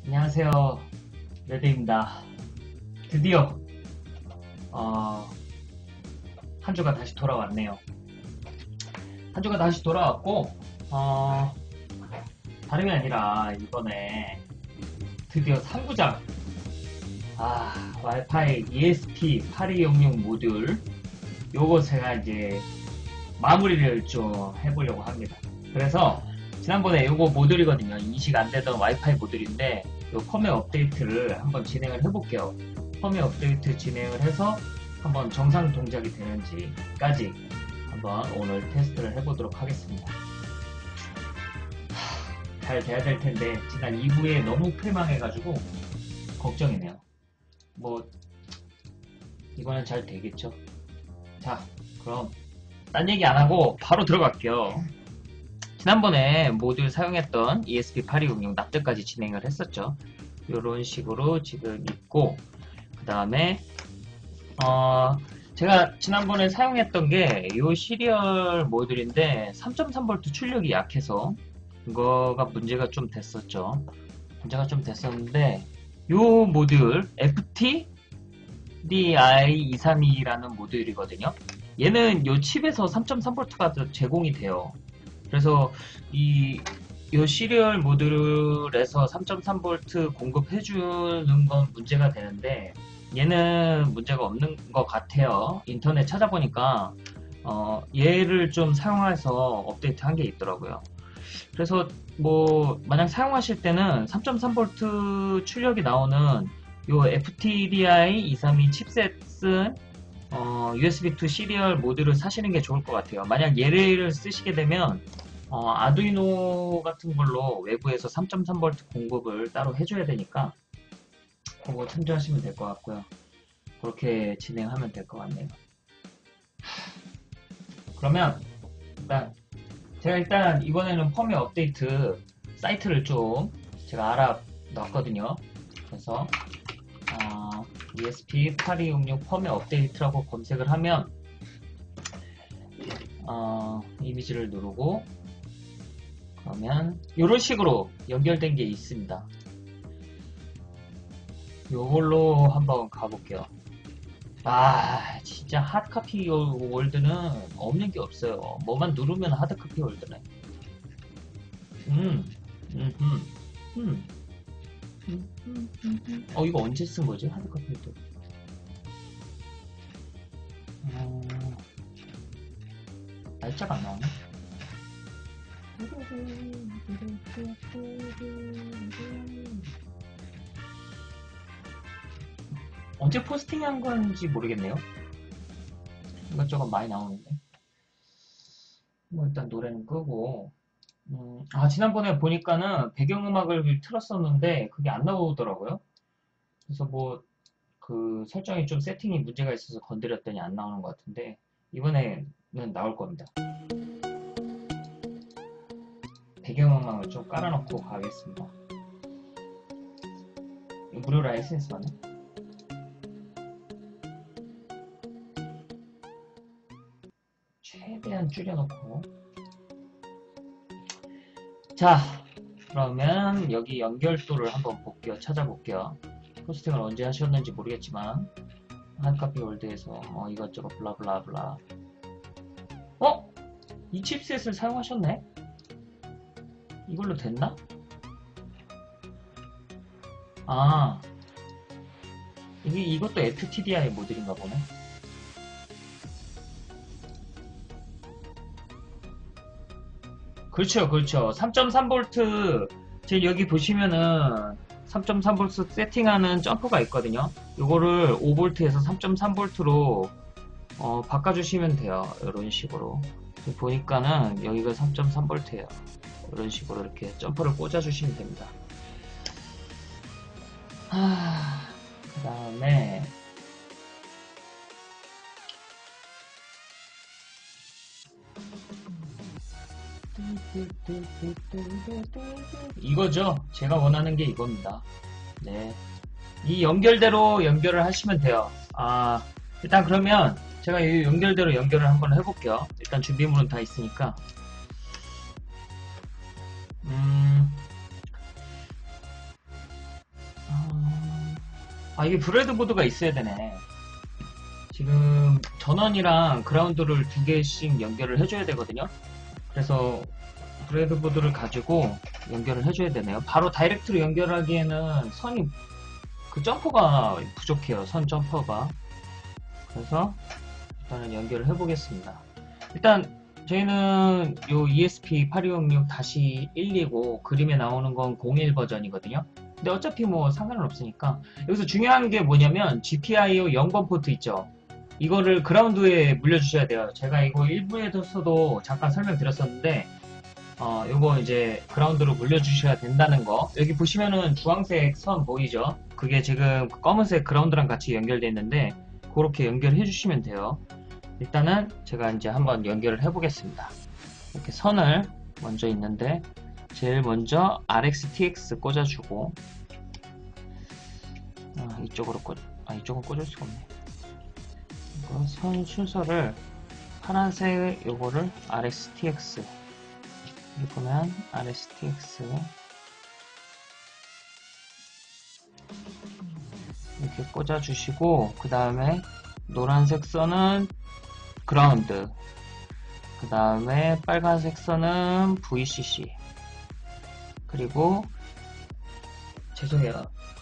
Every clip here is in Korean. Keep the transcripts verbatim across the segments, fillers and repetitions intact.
안녕하세요. 레드입니다. 드디어 어, 한 주가 다시 돌아왔네요. 한 주가 다시 돌아왔고 어, 다름이 아니라 이번에 드디어 삼 구장 아, 와이파이 이에스피 팔이육육 모듈 요거 제가 이제 마무리를 좀 해보려고 합니다. 그래서 지난번에 요거 모듈이거든요. 인식 안 되던 와이파이 모듈인데 요 펌웨어 업데이트를 한번 진행을 해볼게요. 펌웨어 업데이트 진행을 해서 한번 정상 동작이 되는지까지 한번 오늘 테스트를 해보도록 하겠습니다. 하, 잘 돼야 될 텐데 지난 이 부에 너무 패망해가지고 걱정이네요. 뭐 이거는 잘 되겠죠. 자, 그럼 딴 얘기 안 하고 바로 들어갈게요. 지난번에 모듈 사용했던 이에스피 팔이육육 납득까지 진행을 했었죠. 이런 식으로 지금 있고, 그 다음에 어, 제가 지난번에 사용했던 게 이 시리얼 모듈인데 삼 점 삼 볼트 출력이 약해서 그거가 문제가 좀 됐었죠. 문제가 좀 됐었는데 이 모듈 에프티디아이 이백삼십이라는 모듈이거든요. 얘는 이 칩에서 삼 점 삼 볼트가 제공이 돼요. 그래서 이, 이 시리얼 모듈에서 삼 점 삼 볼트 공급해주는 건 문제가 되는데 얘는 문제가 없는 것 같아요. 인터넷 찾아보니까 어, 얘를 좀 사용해서 업데이트 한 게 있더라고요. 그래서 뭐 만약 사용하실 때는 삼 점 삼 볼트 출력이 나오는 요 에프티디아이 이백삼십이 칩셋 쓴 어, 유에스비 투 시리얼 모듈을 사시는 게 좋을 것 같아요. 만약 얘를 쓰시게 되면 어, 아두이노 같은 걸로 외부에서 삼 점 삼 볼트 공급을 따로 해줘야 되니까 그거 참조하시면 될 것 같고요. 그렇게 진행하면 될 것 같네요. 그러면 일단 제가 일단 이번에는 펌웨어 업데이트 사이트를 좀 제가 알아놨거든요. 그래서 어, 이에스피 팔이육육 펌웨어 업데이트라고 검색을 하면 어, 이미지를 누르고 그러면 이런 식으로 연결된 게 있습니다. 요걸로 한번 가볼게요. 아 진짜 하드카피 월드는 없는 게 없어요. 뭐만 누르면 하드카피 월드네. 음, 음, 음, 음. 음, 음, 음, 음. 어 이거 언제 쓴 거지? 하드카피 월드. 어, 날짜가 안 나오네. 언제 포스팅한 건지 모르겠네요. 이것저것 많이 나오는데. 뭐 일단 노래는 끄고. 음, 아 지난번에 보니까는 배경음악을 틀었었는데 그게 안 나오더라고요. 그래서 뭐 그 설정이 좀 세팅이 문제가 있어서 건드렸더니 안 나오는 것 같은데 이번에는 나올 겁니다. 배경음악을 좀 깔아놓고 가겠습니다. 무료 라이센스만은? 최대한 줄여놓고. 자, 그러면 여기 연결도를 한번 볼게요. 찾아볼게요. 포스팅을 언제 하셨는지 모르겠지만 한카피 월드에서 어, 이것저것 블라블라블라. 어? 이 칩셋을 사용하셨네? 이걸로 됐나? 아, 이게 이것도 에프티디아이 모듈인가 보네. 그렇죠, 그렇죠. 삼 점 삼 볼트, 지금 여기 보시면은 삼 점 삼 볼트 세팅하는 점퍼가 있거든요. 이거를 오 볼트에서 삼 점 삼 볼트로 어, 바꿔주시면 돼요. 이런 식으로. 보니까는 여기가 삼 점 삼 볼트예요. 이런 식으로 이렇게 점퍼를 꽂아주시면 됩니다. 하, 그 다음에 이거죠. 제가 원하는 게 이겁니다. 네. 이 연결대로 연결을 하시면 돼요. 아, 일단 그러면 제가 이 연결대로 연결을 한번 해볼게요. 일단 준비물은 다 있으니까. 음, 아, 이게 브레드보드가 있어야 되네. 지금 전원이랑 그라운드를 두 개씩 연결을 해줘야 되거든요. 그래서 브레드보드를 가지고 연결을 해줘야 되네요. 바로 다이렉트로 연결하기에는 선이 그 점퍼가 부족해요. 선 점퍼가. 그래서 일단은 연결을 해보겠습니다. 일단 저희는 요 이에스피 팔이공육 일이고 그림에 나오는 건 공일 버전이거든요. 근데 어차피 뭐 상관은 없으니까 여기서 중요한 게 뭐냐면 지피아이오 영 번 포트 있죠. 이거를 그라운드에 물려주셔야 돼요. 제가 이거 일부에서도 잠깐 설명드렸었는데 어, 요거 이제 그라운드로 물려주셔야 된다는 거. 여기 보시면은 주황색 선 보이죠? 그게 지금 검은색 그라운드랑 같이 연결되어 있는데 그렇게 연결해 주시면 돼요. 일단은 제가 이제 한번 연결을 해 보겠습니다. 이렇게 선을 먼저 있는데 제일 먼저 알엑스티엑스 꽂아주고 아, 이쪽으로 꽂, 아 이쪽은 꽂을 수가 없네. 이거 선 순서를 파란색 요거를 알엑스티엑스 여기 보면 알엑스티엑스 이렇게 꽂아주시고 그 다음에 노란색 선은 그라운드 그 다음에 빨간색 선은 브이씨씨 그리고 죄송해요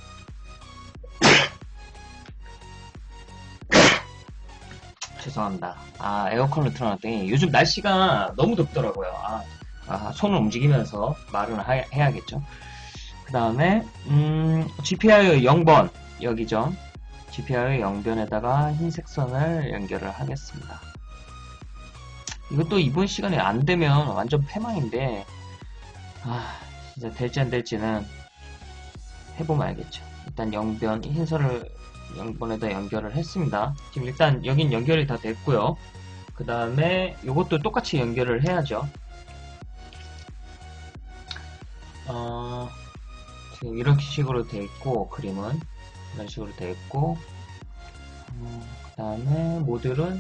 죄송합니다. 아 에어컨을 틀어놨더니 요즘 날씨가 너무 덥더라고요. 아, 아 손을 움직이면서 말을 하, 해야겠죠. 그 다음에 음, 지피아이오 영 번 여기죠. 지피아이오 영 번에다가 흰색 선을 연결을 하겠습니다. 이것도 이번 시간에 안 되면 완전 패망인데 아 진짜 될지 안 될지는 해보면 알겠죠. 일단 영 번 흰선을 영 번에다 연결을 했습니다. 지금 일단 여긴 연결이 다 됐고요. 그 다음에 이것도 똑같이 연결을 해야죠. 어, 지금 이런 식으로 되어 있고 그림은 이런 식으로 되어 있고 어, 그 다음에 모듈은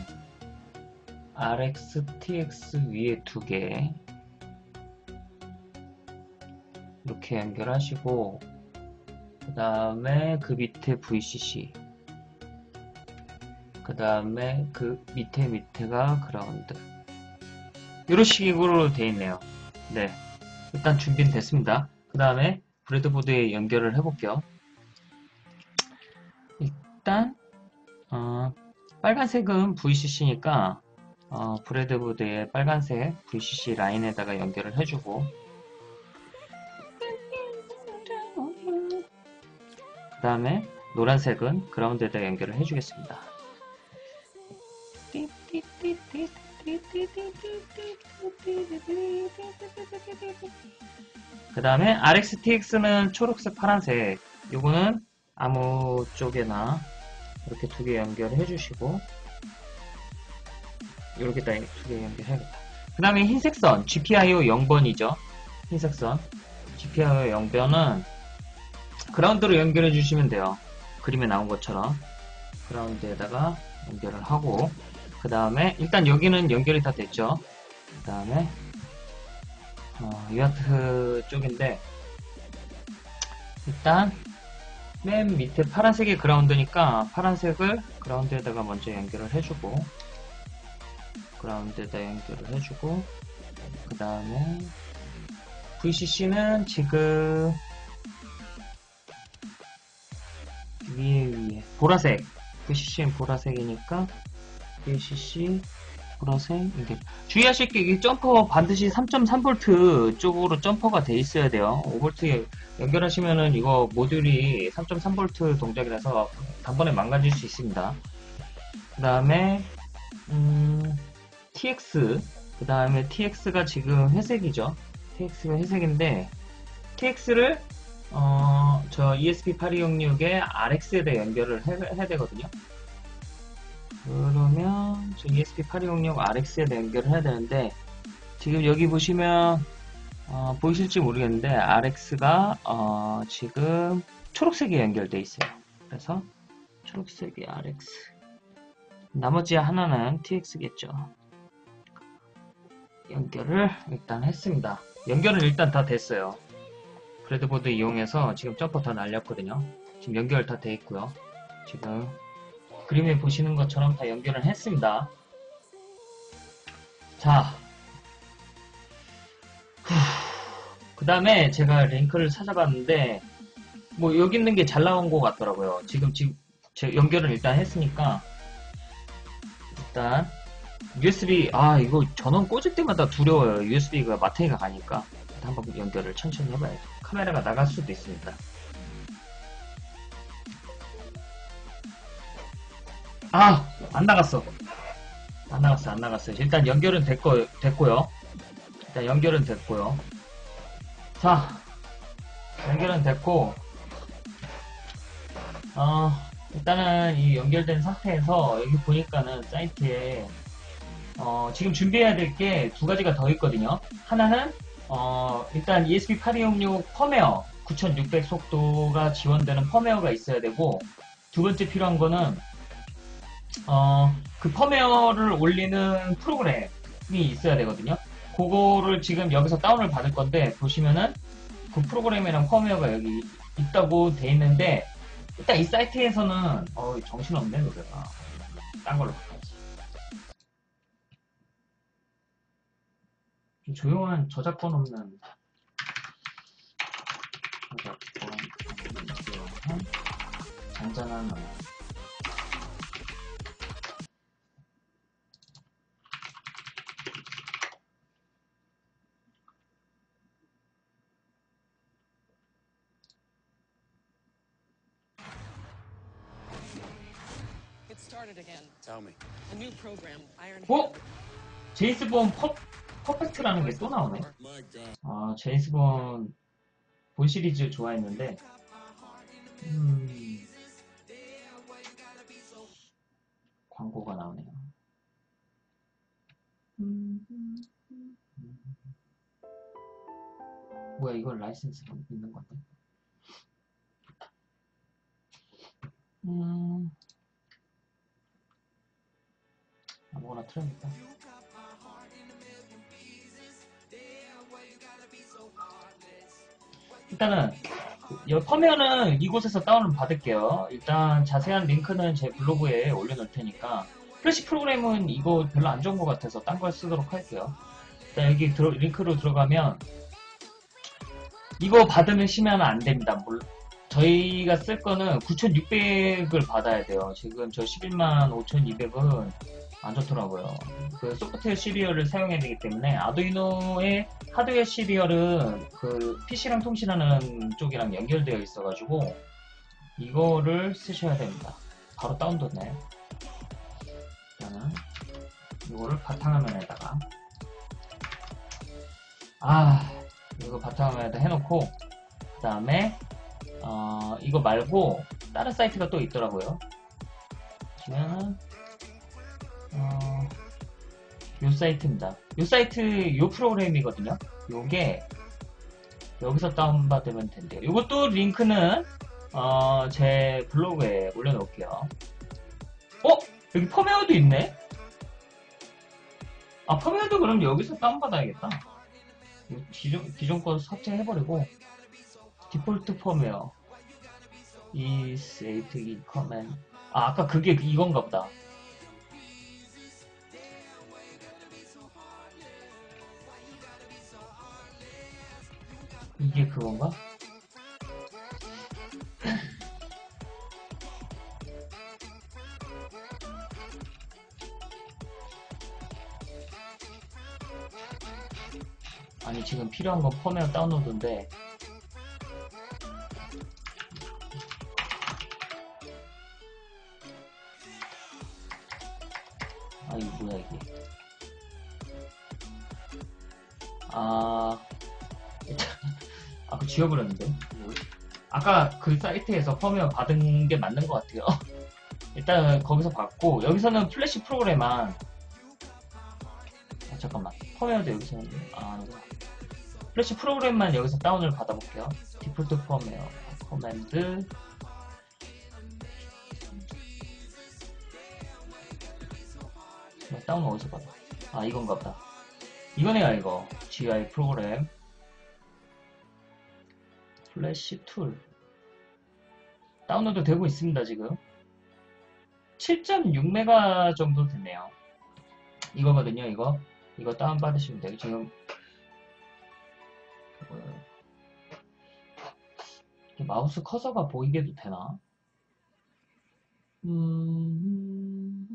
알엑스티엑스 위에 두 개 이렇게 연결하시고 그 다음에 그 밑에 브이씨씨 그 다음에 그 밑에 밑에가 그라운드 이런 식으로 되어 있네요. 네, 일단 준비는 됐습니다. 그 다음에 브레드보드에 연결을 해볼게요. 일단 어, 빨간색은 브이씨씨니까 어, 브레드보드에 빨간색 브이씨씨 라인에다가 연결을 해주고 그 다음에 노란색은 그라운드에다 연결을 해주겠습니다. 그 다음에 알엑스티엑스는 초록색, 파란색 요거는 아무 쪽에나 이렇게 두 개 연결을 해주시고 이렇게 딱 두 개 연결해야겠다. 그 다음에 흰색 선 지피아이오 영 번이죠. 흰색 선 지피아이오 영 번은 그라운드로 연결해 주시면 돼요. 그림에 나온 것처럼 그라운드에다가 연결을 하고 그 다음에 일단 여기는 연결이 다 됐죠. 그 다음에 어, 유아트 쪽인데 일단 맨 밑에 파란색이 그라운드니까 파란색을 그라운드에다가 먼저 연결을 해주고 그라운드에다 연결을 해주고 그 다음에 브이씨씨는 지금 위에 위에 보라색 브이씨씨는 보라색이니까 브이씨씨 보라색 이게 주의하실 게 이 점퍼 반드시 삼 점 삼 볼트 쪽으로 점퍼가 돼 있어야 돼요. 오 볼트 연결하시면은 이거 모듈이 삼 점 삼 볼트 동작이라서 단번에 망가질 수 있습니다. 그 다음에 음, 티엑스 그 다음에 티엑스가 지금 회색이죠. 티엑스가 회색인데 티엑스를 어, 저 이에스피 팔이공육에 알엑스에다 연결을 해, 해야 되거든요. 그러면 저 이에스피 팔이공육 알엑스에다 연결을 해야 되는데 지금 여기 보시면 어, 보이실지 모르겠는데 알엑스가 어, 지금 초록색에 연결되어 있어요. 그래서 초록색이 알엑스 나머지 하나는 티엑스겠죠. 연결을 일단 했습니다. 연결은 일단 다 됐어요. 브레드보드 이용해서 지금 점퍼 다 날렸거든요. 지금 연결 다 돼 있고요. 지금 그림에 보시는 것처럼 다 연결을 했습니다. 자, 그 다음에 제가 링크를 찾아봤는데 뭐 여기 있는 게 잘 나온 것 같더라고요. 지금 지금 제 연결을 일단 했으니까 일단 유에스비 아 이거 전원 꽂을 때마다 두려워요. 유에스비가 마탱이가 가니까 한번 연결을 천천히 해봐야죠. 카메라가 나갈 수도 있습니다. 아! 안 나갔어. 안 나갔어, 안 나갔어요. 일단 연결은 됐고, 됐고요. 일단 연결은 됐고요. 자, 연결은 됐고, 어, 일단은 이 연결된 상태에서 여기 보니까는 사이트에 어, 지금 준비해야 될 게 두 가지가 더 있거든요. 하나는 어, 일단 이에스피 팔이육육 펌웨어 구천육백 속도가 지원되는 펌웨어가 있어야 되고, 두 번째 필요한 거는 어, 그 펌웨어를 올리는 프로그램이 있어야 되거든요. 그거를 지금 여기서 다운을 받을 건데, 보시면은 그 프로그램이랑 펌웨어가 여기 있다고 돼 있는데, 일단 이 사이트에서는 어, 정신없네 노래가. 딴 걸로 바꿔야지. 좀 조용한 저작권 없는 저작권 없는 조용한 잔잔한 음악. 어? 제임스 본 퍼, 퍼펙트라는 게 또 나오네. 아, 제임스 본, 본 시리즈 좋아했는데, 음, 광고가 나오네요. 음, 음, 음. 뭐야, 이걸 라이센스가 있는 건데? 음, 아무거나 틀어야겠다. 일단은 이 펌웨어는 이곳에서 다운을 받을게요. 일단 자세한 링크는 제 블로그에 올려놓을 테니까, 플래시 프로그램은 이거 별로 안 좋은 것 같아서 딴 걸 쓰도록 할게요. 일단 여기 들어, 링크로 들어가면 이거 받으시면 안 됩니다. 저희가 쓸 거는 구천육백을 받아야 돼요. 지금 저 십일만 오천이백은 안 좋더라고요. 그 소프트웨어 시리얼을 사용해야 되기 때문에, 아두이노의 하드웨어 시리얼은 그 피시랑 통신하는 쪽이랑 연결되어 있어가지고 이거를 쓰셔야 됩니다. 바로 다운됐네. 일단은 이거를 바탕화면에다가, 아 이거 바탕화면에다 해놓고, 그 다음에 어, 이거 말고 다른 사이트가 또 있더라고요. 보시면은 어, 요 사이트입니다. 요 사이트 요 프로그램이거든요. 요게 여기서 다운받으면 된대요. 요것도 링크는 어, 제 블로그에 올려놓을게요. 어? 여기 펌웨어도 있네? 아, 펌웨어도 그럼 여기서 다운받아야겠다. 기존, 기존 거 삭제해버리고, 디폴트 펌웨어 is apt command. 아, 아까 그게 이건가 보다. 이게 그건가? 아니, 지금 필요한 건 펌웨어 다운로드인데, 아, 이거 뭐야, 이게. 아, 아, 그 지워버렸는데. 아까 그 사이트에서 펌웨어 받은 게 맞는 것 같아요. 일단 거기서 받고, 여기서는 플래시 프로그램만, 아, 잠깐만. 펌웨어도 여기서, 아, 아니구나. 플래시 프로그램만 여기서 다운을 받아볼게요. 디폴트 펌웨어, 커맨드, 다운 어디서 받아? 아, 이건가 보다. 이거네요, 이거. 지유아이 프로그램. 플래시 툴. 다운로드 되고 있습니다, 지금. 칠 점 육 메가 정도 됐네요. 이거거든요, 이거. 이거 다운받으시면 돼요. 지금, 마우스 커서가 보이게도 되나? 음...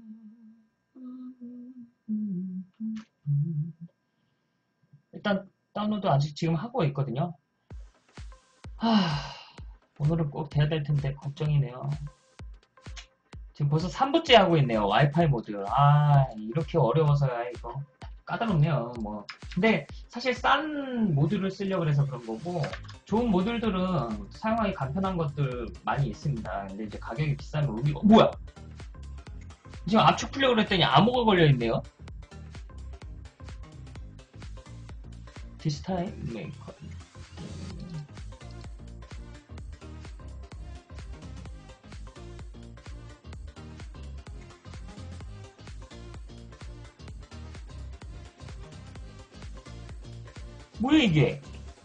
일단 다운로드 아직 지금 하고 있거든요. 하... 오늘은 꼭 돼야 될 텐데 걱정이네요. 지금 벌써 삼 부째 하고 있네요. 와이파이 모드. 아, 이렇게 어려워서야 이거 까다롭네요. 뭐. 근데 사실 싼 모듈을 쓰려고 해서 그런 거고, 좋은 모듈들은 사용하기 간편한 것들 많이 있습니다. 근데 이제 가격이 비싸면 우리, 어, 뭐야? 지금 압축 풀려고 그랬더니 암호가 걸려있네요. 디스타일 메이커. 뭐야 이게?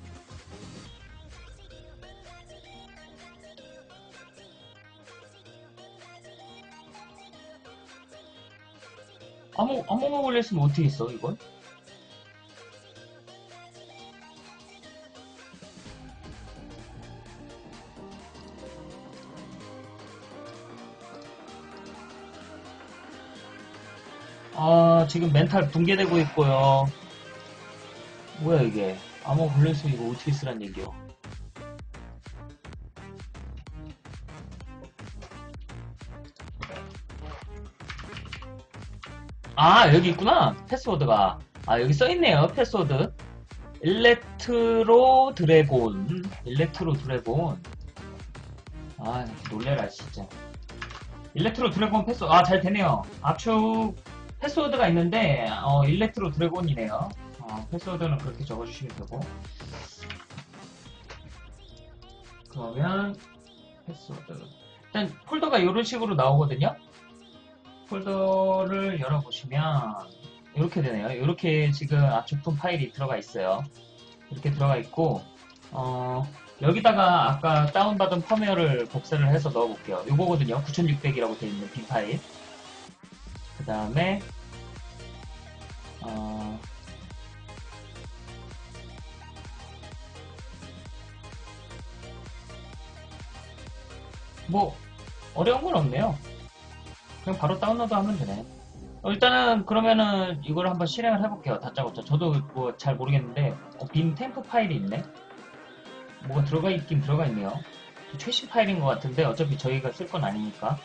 암호, 암호가 걸렸으면 어떻게 했어 이건? 아, 지금 멘탈 붕괴되고 있고요. 뭐야 이게? 암호 걸렸으면 이거 어떻게 쓰란 얘기요? 아, 여기 있구나. 패스워드가. 아, 여기 써있네요. 패스워드. 일렉트로 드래곤. 일렉트로 드래곤. 아, 놀래라, 진짜. 일렉트로 드래곤 패스워드. 아, 잘 되네요. 압축 패스워드가 있는데, 어, 일렉트로 드래곤이네요. 어, 패스워드는 그렇게 적어주시면 되고. 그러면, 패스워드. 일단, 폴더가 이런 식으로 나오거든요. 폴더를 열어보시면 이렇게 되네요. 이렇게 지금 압축품 파일이 들어가 있어요. 이렇게 들어가 있고 어, 여기다가 아까 다운받은 펌웨어를 복사를 해서 넣어볼게요. 이거거든요. 구천육백이라고 되어 있는 빈 파일. 그 다음에 어, 뭐 어려운 건 없네요. 그냥 바로 다운로드 하면 되네. 어, 일단은 그러면은 이걸 한번 실행을 해볼게요. 다짜고짜. 저도 뭐 잘 모르겠는데 어, 빈 템프 파일이 있네. 뭐가 들어가 있긴 들어가 있네요. 최신 파일인 것 같은데 어차피 저희가 쓸 건 아니니까.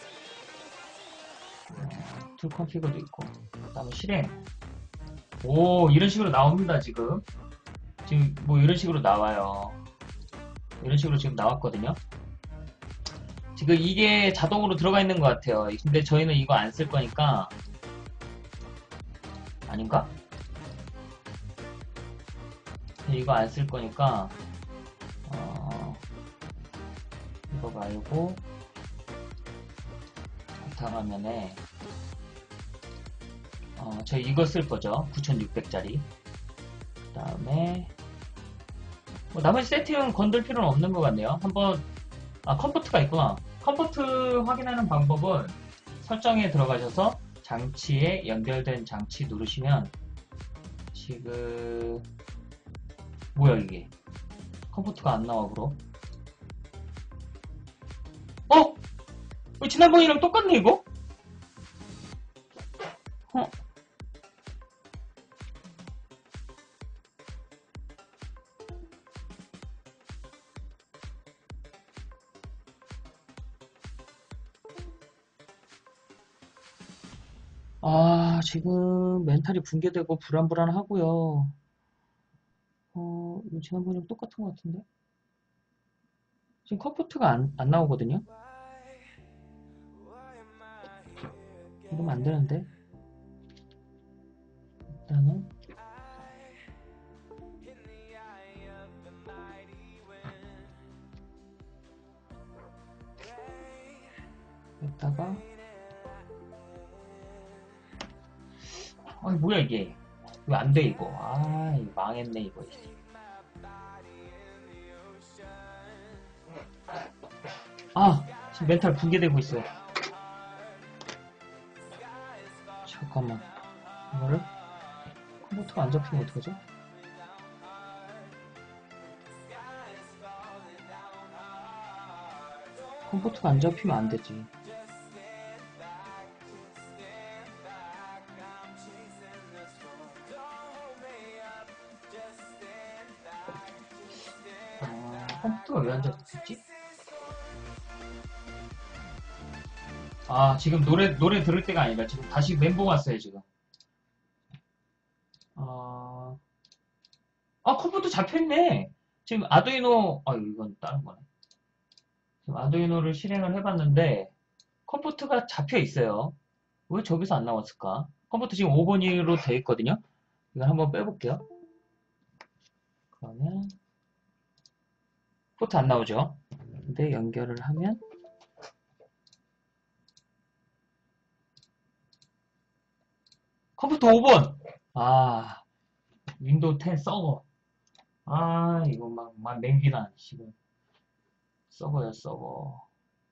툴 컨피그도 있고. 그 다음에 실행. 오, 이런 식으로 나옵니다. 지금 지금 뭐 이런 식으로 나와요. 이런 식으로 지금 나왔거든요. 지금 이게 자동으로 들어가 있는 것 같아요. 근데 저희는 이거 안 쓸 거니까. 아닌가? 이거 안 쓸 거니까 어, 이거 말고 바탕화면에 어, 저희 이거 쓸 거죠. 구천육백짜리. 그 다음에 뭐 나머지 세팅은 건들 필요는 없는 것 같네요. 한번 아 컴포트가 있구나. 컴포트 확인하는 방법은 설정에 들어가셔서 장치에 연결된 장치 누르시면 지금 뭐야 이게 컴포트가 안 나와 그럼 어? 어, 지난번이랑 똑같네 이거? 어? 아 지금 멘탈이 붕괴되고 불안불안하고요. 어 이거 지난번이랑 똑같은 것 같은데 지금 컴포트가 안, 안 나오거든요. 이러면 안 되는데 일단은 여기다가 아니 뭐야 이게 왜 안 돼 이거 아 이거 망했네 이거 아 지금 멘탈 붕괴되고 있어요. 잠깐만. 이거를? 컴퓨터가 안 잡히면 어떡하지? 컴퓨터가 안 잡히면 안 되지. 아, 컴퓨터가 왜 안 잡히지? 아, 지금 노래, 노래 들을 때가 아니라 지금 다시 멘붕 왔어요, 지금. 아, 아, 컴퓨터 잡혔네. 지금 아두이노, 아, 이건 다른 거네. 지금 아두이노를 실행을 해봤는데, 컴퓨터가 잡혀 있어요. 왜 저기서 안 나왔을까? 컴퓨터 지금 오 번으로 되어 있거든요. 이걸 한번 빼볼게요. 그러면, 포트 안 나오죠? 근데 연결을 하면, 컴퓨터 오 번! 아, 윈도우 텐 서버. 아, 이거 막, 막 맹기나, 지금. 서버야, 서버.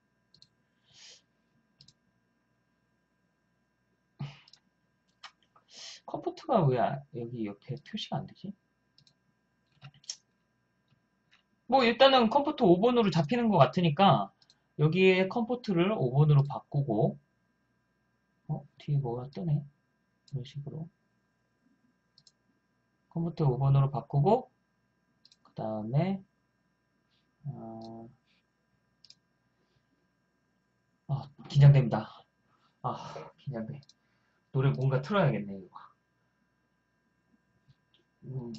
컴퓨터가 왜 아- 여기 옆에 표시가 안 되지? 뭐, 일단은 컴퓨터 오 번으로 잡히는 것 같으니까, 여기에 컴퓨터를 오 번으로 바꾸고, 어, 뒤에 뭐가 뜨네? 이런 식으로. 컴퓨터 오 번으로 바꾸고, 그 다음에, 어, 아, 긴장됩니다. 아, 긴장돼. 노래 뭔가 틀어야겠네, 이거. 음,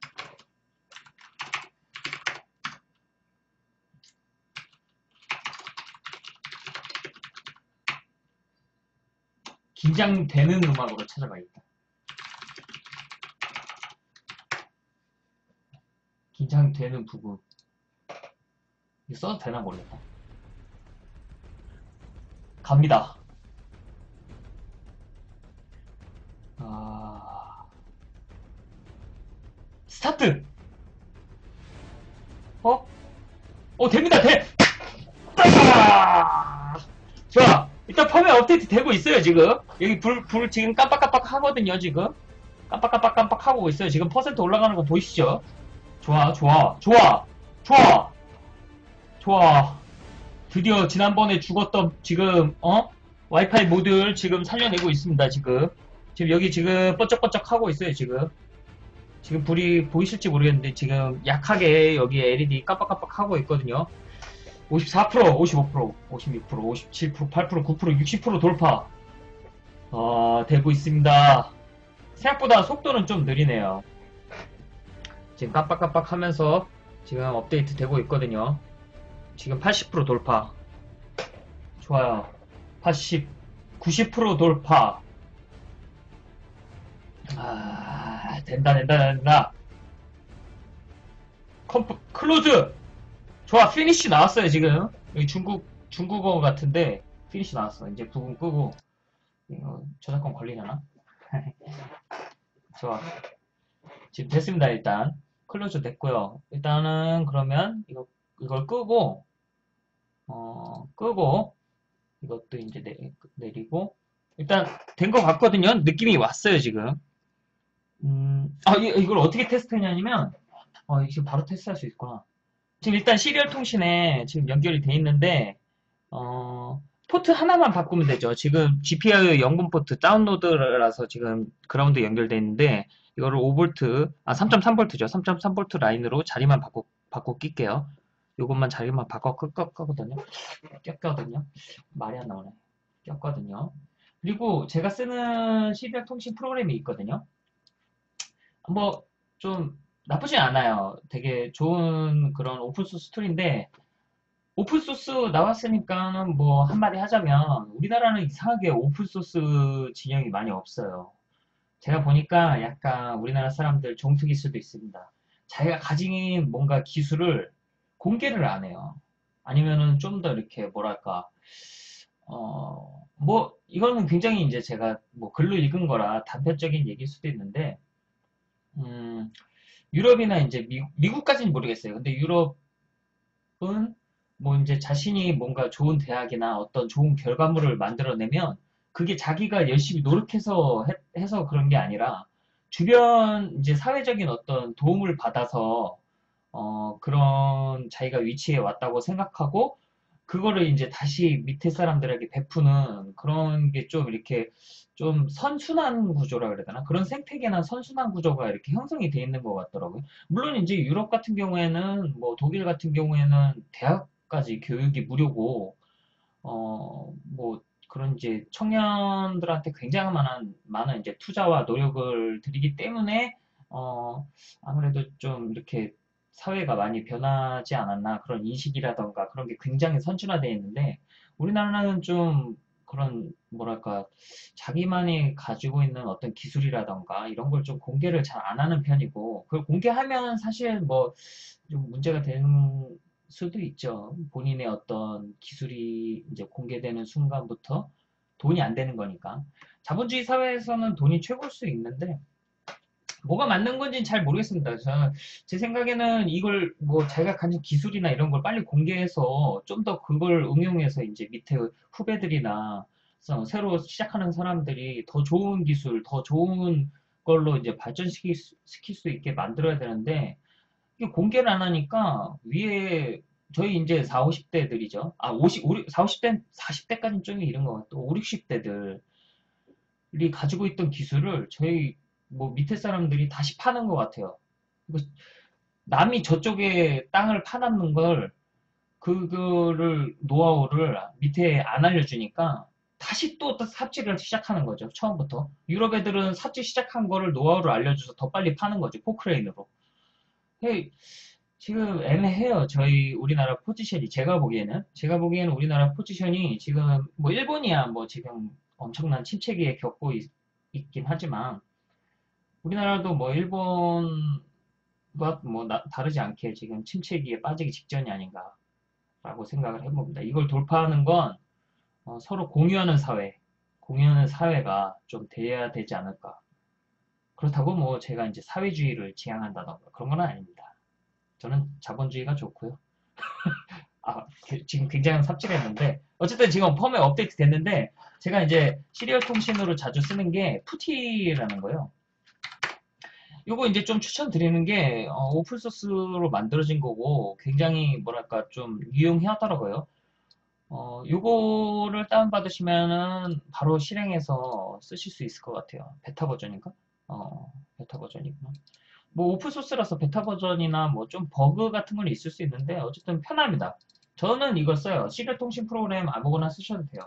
긴장되는 음악으로 찾아봐야겠다. 긴장되는 부분. 이거 써도 되나 모르겠다. 갑니다. 아, 스타트! 어? 어, 됩니다, 돼! 아! 좋아. 일단 펌웨어 업데이트 되고 있어요, 지금. 여기 불, 불 지금 깜빡깜빡 하거든요, 지금. 깜빡깜빡 깜빡 하고 있어요. 지금 퍼센트 올라가는 거 보이시죠? 좋아, 좋아, 좋아, 좋아, 좋아. 드디어 지난번에 죽었던 지금, 어? 와이파이 모듈 지금 살려내고 있습니다, 지금. 지금 여기 지금 번쩍번쩍 하고 있어요, 지금. 지금 불이 보이실지 모르겠는데 지금 약하게 여기 엘이디 깜빡깜빡 하고 있거든요. 오십사 퍼센트, 오십오 퍼센트, 오십육 퍼센트, 오십칠 퍼센트, 팔 퍼센트, 구 퍼센트, 육십 퍼센트 돌파. 어, 되고 있습니다. 생각보다 속도는 좀 느리네요. 지금 깜빡깜빡 하면서 지금 업데이트 되고 있거든요. 지금 팔십 퍼센트 돌파. 좋아요. 팔십, 구십 퍼센트 돌파. 아, 된다, 된다, 된다. 컴프, 클로즈! 좋아, 피니쉬 나왔어요, 지금. 여기 중국, 중국어 같은데, 피니쉬 나왔어. 이제 부분 끄고, 이거 저작권 걸리려나? 좋아. 지금 됐습니다, 일단. 클로즈 됐고요. 일단은, 그러면, 이거, 이걸 끄고, 어, 끄고, 이것도 이제 내, 내리고, 일단, 된 것 같거든요? 느낌이 왔어요, 지금. 음, 아, 이, 이걸 어떻게 테스트했냐면, 어, 지금 바로 테스트할 수 있구나. 지금 일단 시리얼 통신에 지금 연결이 돼 있는데, 어, 포트 하나만 바꾸면 되죠. 지금 지피아이 영분 포트 다운로드라서 지금 그라운드 연결돼 있는데, 이거를 오 볼트, 아, 삼 점 삼 볼트죠. 삼 점 삼 볼트 라인으로 자리만 바꿔, 바꿔 낄게요. 요것만 자리만 바꿔 꼈거든요. 꼈거든요. 말이 안 나오네. 꼈거든요. 그리고 제가 쓰는 시리얼 통신 프로그램이 있거든요. 뭐, 좀 나쁘진 않아요. 되게 좋은 그런 오픈소스 툴인데, 오픈소스 나왔으니까는 뭐 한마디 하자면, 우리나라는 이상하게 오픈소스 진영이 많이 없어요. 제가 보니까 약간 우리나라 사람들 종특일 수도 있습니다. 자기가 가진 뭔가 기술을 공개를 안 해요. 아니면은 좀 더 이렇게 뭐랄까, 어, 뭐, 이거는 굉장히 이제 제가 뭐 글로 읽은 거라 단편적인 얘기일 수도 있는데, 음, 유럽이나 이제 미, 미국까지는 모르겠어요. 근데 유럽은 뭐 이제 자신이 뭔가 좋은 대학이나 어떤 좋은 결과물을 만들어내면 그게 자기가 열심히 노력해서 해, 서 그런 게 아니라 주변 이제 사회적인 어떤 도움을 받아서 어, 그런 자기가 위치에 왔다고 생각하고 그거를 이제 다시 밑에 사람들에게 베푸는 그런 게 좀 이렇게 좀 선순환 구조라 그래야 되나? 그런 생태계나 선순환 구조가 이렇게 형성이 돼 있는 것 같더라고요. 물론 이제 유럽 같은 경우에는 뭐 독일 같은 경우에는 대학까지 교육이 무료고 어, 뭐, 그런 이제 청년들한테 굉장히 많은, 많은 이제 투자와 노력을 들이기 때문에, 어, 아무래도 좀 이렇게 사회가 많이 변하지 않았나, 그런 인식이라던가 그런 게 굉장히 선진화되어 있는데, 우리나라는 좀 그런, 뭐랄까, 자기만이 가지고 있는 어떤 기술이라던가 이런 걸 좀 공개를 잘 안 하는 편이고, 그걸 공개하면 사실 뭐, 좀 문제가 되는 수도 있죠. 본인의 어떤 기술이 이제 공개되는 순간부터 돈이 안 되는 거니까. 자본주의 사회에서는 돈이 최고일 수 있는데, 뭐가 맞는 건지는 잘 모르겠습니다. 저는 제 생각에는 이걸 뭐 자기가 가진 기술이나 이런 걸 빨리 공개해서 좀 더 그걸 응용해서 이제 밑에 후배들이나 서- 새로 시작하는 사람들이 더 좋은 기술, 더 좋은 걸로 이제 발전시킬 수 시킬 수 있게 만들어야 되는데, 이게 공개를 안 하니까 위에 저희 이제 사, 오십 대들이죠. 아, 오십, 사, 오십 대, 사십 대까지는 좀 이른 것 같고, 오, 육십 대들이 가지고 있던 기술을 저희 뭐 밑에 사람들이 다시 파는 것 같아요. 이거 남이 저쪽에 땅을 파놨는 걸 그거를 노하우를 밑에 안 알려주니까 다시 또 삽질을 시작하는 거죠. 처음부터. 유럽 애들은 삽질 시작한 거를 노하우를 알려줘서 더 빨리 파는 거죠. 포크레인으로. 해- 지금 애매해요. 저희 우리나라 포지션이 제가 보기에는 제가 보기에는 우리나라 포지션이 지금 뭐 일본이야 뭐 지금 엄청난 침체기에 겪고 있, 긴 하지만 우리나라도 뭐 일본과 뭐 나- 다르지 않게 지금 침체기에 빠지기 직전이 아닌가라고 생각을 해봅니다. 이걸 돌파하는 건 어, 서로 공유하는 사회, 공유하는 사회가 좀 돼야 되지 않을까. 그렇다고 뭐 제가 이제 사회주의를 지향한다던가 그런 건 아닙니다. 저는 자본주의가 좋고요. 아, 그- 지금 굉장히 삽질했는데 어쨌든 지금 펌에 업데이트 됐는데 제가 이제 시리얼 통신으로 자주 쓰는 게 푸티라는 거예요. 요거 이제 좀 추천드리는 게 어, 오픈소스로 만들어진 거고 굉장히 뭐랄까 좀 유용하더라고요. 어, 요거를 다운받으시면은 바로 실행해서 쓰실 수 있을 것 같아요. 베타 버전인가? 어, 베타 버전이구나. 뭐 오픈소스라서 베타 버전이나 뭐 좀 버그 같은 건 있을 수 있는데 어쨌든 편합니다. 저는 이거 써요. 시리얼 통신 프로그램 아무거나 쓰셔도 돼요.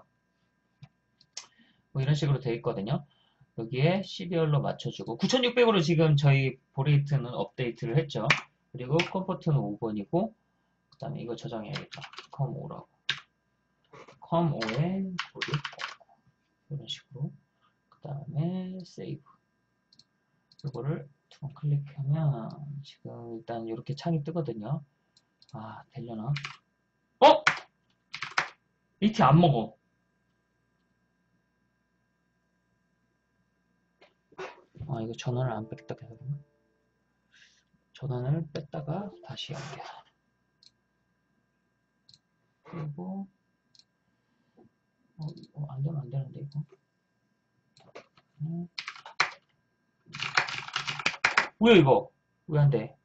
뭐 이런 식으로 되어 있거든요. 여기에 시리얼로 맞춰주고 구천육백으로 지금 저희 보레이트는 업데이트를 했죠. 그리고 컴포트는 오 번이고 그 다음에 이거 저장해야겠다. 컴오라고 컴오에 보리 이런 식으로 그 다음에 세이브 이거를 두 번 클릭하면 지금 일단 이렇게 창이 뜨거든요. 아 되려나? 어? 에이티 안 먹어. 아, 이거 전원을 안 뺐다 해야 되나? 전원을 뺐다가 다시 연결. 그리고, 어, 이거 안 되면 안 되는데, 이거. 음. 왜 이거? 왜 안 돼?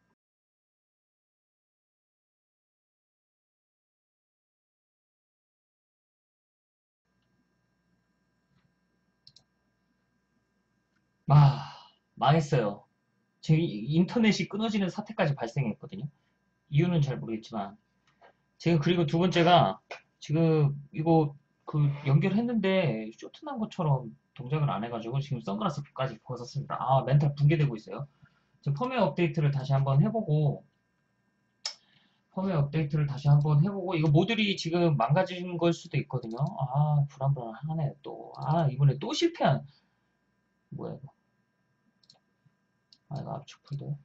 아, 망했어요. 제 인터넷이 끊어지는 사태까지 발생했거든요. 이유는 잘 모르겠지만. 지금 그리고 두 번째가, 지금 이거 그 연결했는데 쇼트 난 것처럼 동작을 안 해가지고 지금 선글라스까지 벗었습니다. 아, 멘탈 붕괴되고 있어요. 지금 펌웨어 업데이트를 다시 한번 해보고, 펌웨어 업데이트를 다시 한번 해보고, 이거 모듈이 지금 망가진 걸 수도 있거든요. 아, 불안불안하네, 또. 아, 이번에 또 실패한, 뭐야, 이거. 아, 이거 압축 폴더.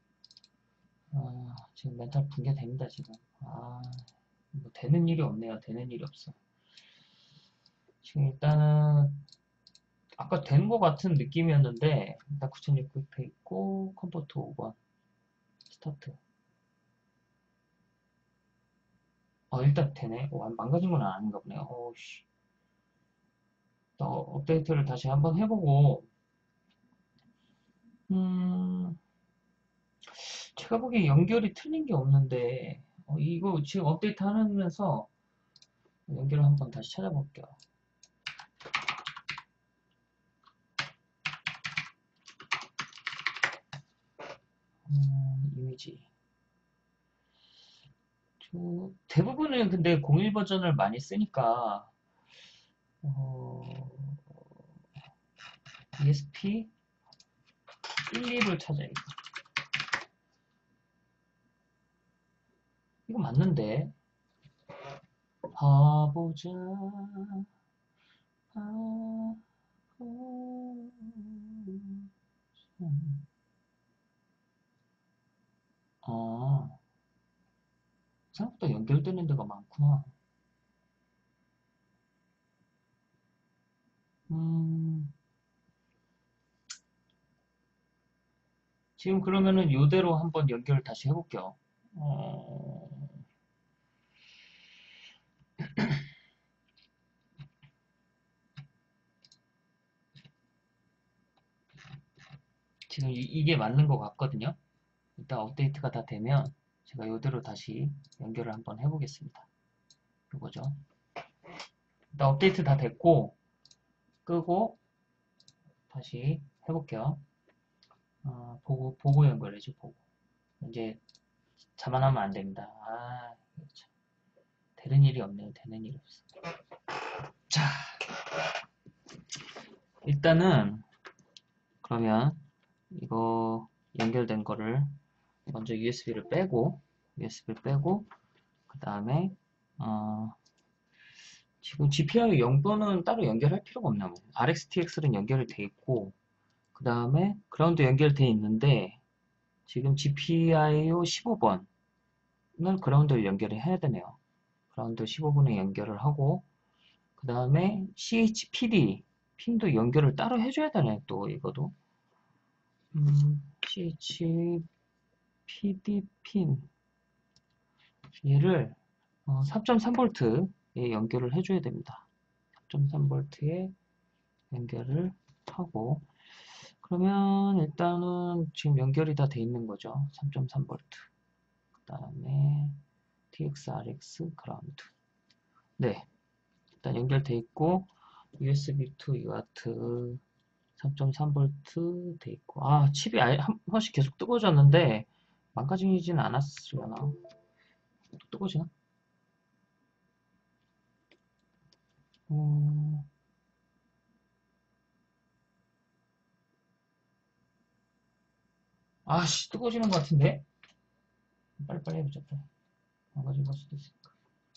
아, 지금 멘탈 붕괴됩니다, 지금. 아, 뭐, 되는 일이 없네요. 되는 일이 없어. 지금 일단은, 아까 된 것 같은 느낌이었는데, 일단 구천육백 돼 있고, 컴포트 오 번. 스타트. 아, 일단 되네. 어, 망가진 건 아닌가 보네요. 어우씨. 또 업데이트를 다시 한번 해보고, 음, 제가 보기에 연결이 틀린 게 없는데, 어, 이거 지금 업데이트 하면서 연결을 한번 다시 찾아볼게요. 음, 이미지. 저, 대부분은 근데 공일 버전을 많이 쓰니까, 어, 이에스피 일, 이를 찾아야겠다. 이거 맞는데? 봐보자. 봐보자. 아, 생각보다 연결되는 데가 많구나. 음, 지금 그러면은 이대로 한번 연결 다시 해볼게요. 어, 지금 이, 게 맞는 것 같거든요. 일단 업데이트가 다 되면 제가 이대로 다시 연결을 한번 해보겠습니다. 이거죠. 일단 업데이트 다 됐고 끄고 다시 해볼게요. 어, 보고 보고 연결해죠. 보고. 이제 자만하면 안 됩니다. 아, 참. 되는 일이 없네요. 되는 일이 없어. 자, 일단은 그러면 이거 연결된 거를 먼저 유에스비를 빼고 유에스비를 빼고 그 다음에 어, 지금 지피아이오 영 번은 따로 연결할 필요가 없나 뭐. 알엑스티엑스는 연결이 돼 있고 그 다음에 그라운드 연결돼 있는데 지금 지피아이오 십오 번을 그라운드를 연결을 해야 되네요. 그라운드 십오 번에 연결을 하고 그 다음에 씨에이치피디 핀도 연결을 따로 해줘야 되네. 또 이거도 음, 씨에이치피디 핀 얘를 어, 삼 점 삼 볼트에 연결을 해줘야 됩니다. 삼 점 삼 볼트에 연결을 하고 그러면 일단은 지금 연결이 다 돼 있는 거죠. 삼 점 삼 볼트 그 다음에 티엑스, 알엑스, 그라운드 네 일단 연결돼 있고 유에스비 투 유아트 삼 점 삼 볼트 돼 있고 아 칩이 아예 한 번씩 계속 뜨거워졌는데 망가지진 않았으려나 또 뜨거워지나? 음... 아씨 뜨거워지는 것 같은데 빨리빨리 해보자 빨리 망가진 걸 수도 있으니까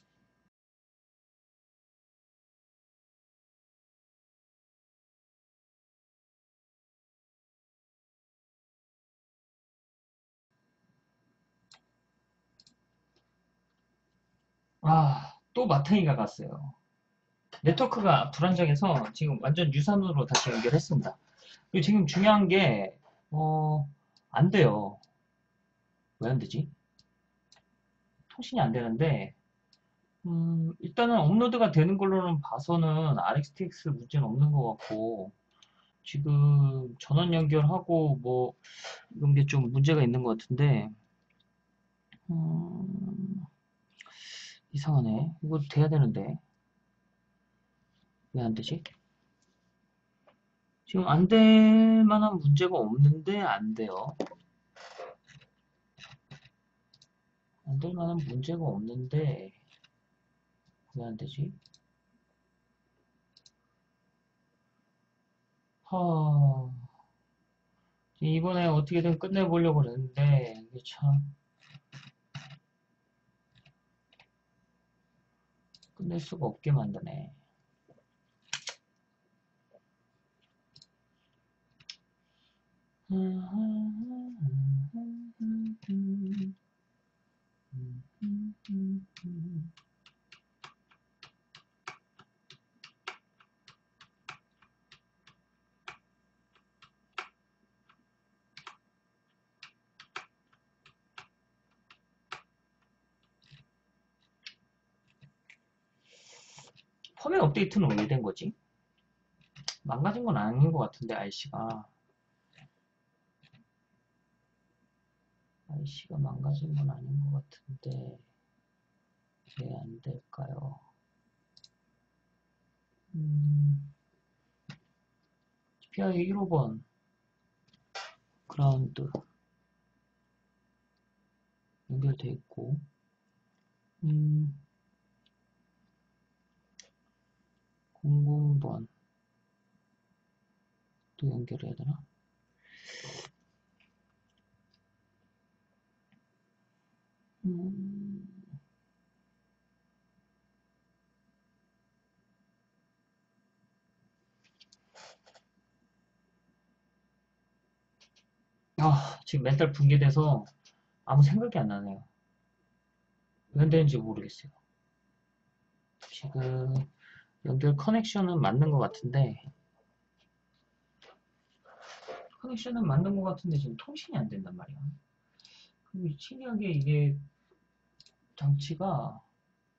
아또 마탱이가 갔어요 네트워크가 불안정해서 지금 완전 유선으로 다시 연결했습니다 그리고 지금 중요한 게 어... 안 돼요 왜 안 되지? 통신이 안 되는데 음, 일단은 업로드가 되는 걸로는 봐서는 알엑스티엑스 문제는 없는 것 같고 지금 전원 연결하고 뭐 이런 게 좀 문제가 있는 것 같은데 음, 이상하네. 이거 돼야 되는데 왜 안 되지? 지금 안 될 만한 문제가 없는데 안 돼요. 안 될 만한 문제가 없는데 왜 안 되지? 하... 이번에 어떻게든 끝내보려고 그랬는데 이게 참 끝낼 수가 없게 만드네. 펌웨어 업데이트는 왜 된 거지? 망가진 건 아닌 것 같은데, 아이씨가. 아이씨가 망가진 건 아닌 것 같은데, 왜 안 될까요? 음, 지피아이 일 호 번, 그라운드, 연결돼 있고, 음, 공공 번, 또 연결해야 되나? 음, 아, 지금 멘탈 붕괴돼서 아무 생각이 안 나네요. 왜 안 되는지 모르겠어요. 지금 연결 커넥션은 맞는 것 같은데, 커넥션은 맞는 것 같은데 지금 통신이 안 된단 말이야. 그리고 신기하게 이게 장치가